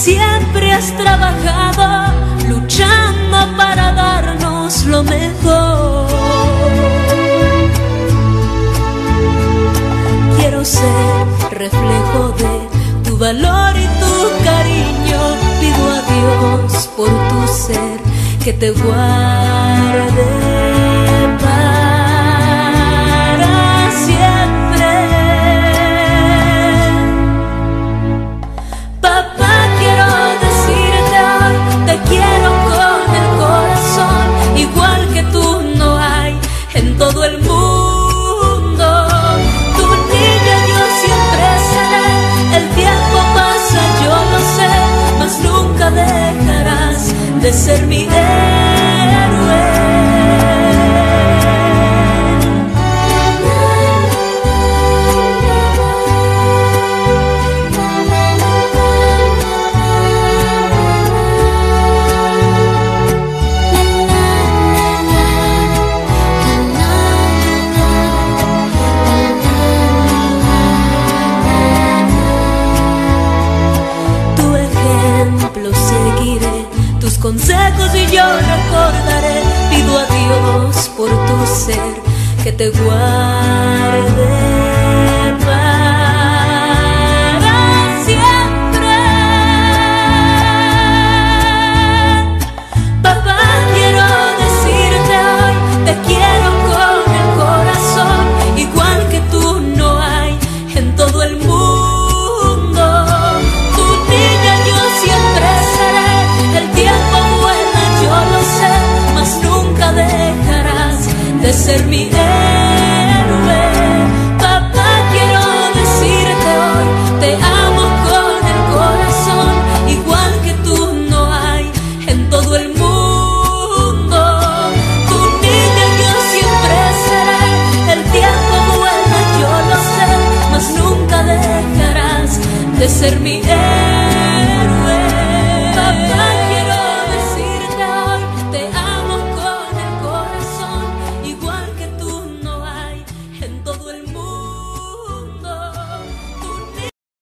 siempre has trabajado, luchando para darnos lo mejor. Quiero ser reflejo de tu valor y tu cariño. Pido a Dios por tu ser que te guarde para siempre. Papá, quiero decirte hoy, te quiero con el corazón, igual que tú no hay en todo el mundo. Tu niña yo siempre seré, el tiempo pasa, yo lo sé, mas nunca dejarás de ser mi héroe. Consejos y yo recordaré. Pido a Dios por tu ser que te guarde para siempre. Papá, quiero decirte hoy, te quiero con el corazón, igual que tú no hay en todo el mundo. Tu niña yo siempre seré, el tiempo vuela, yo lo sé, mas nunca dejarás de ser mi héroe. Papá, quiero decirte hoy, te amo con el corazón, igual que tú no hay en todo el mundo. Tu niña yo siempre seré, el tiempo vuela, yo lo sé, mas nunca dejarás de ser mi héroe.